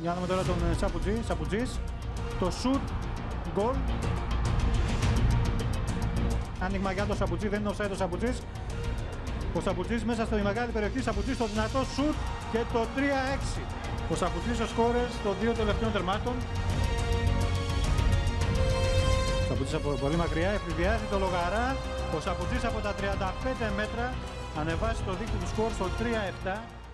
Για να δούμε τώρα τον Σαπουτζής. Το σουτ, γκολ. Άνοιγμα για το Σαπουτζή, δεν είναι offside ο Σαπουτζής. Ο Σαπουτζής μέσα στη μεγάλη περιοχή, Σαπουτζής στο δυνατό σουτ και το 3-6. Ο Σαπουτζής ο σκόρερ των 2 τελευταίων τερμάτων. Ο Σαπουτζής από πολύ μακριά εφηδιάζει το Λογαρά. Ο Σαπουτζής από τα 35 μέτρα ανεβάζει το δίκτυο του σκορ στο 3-7.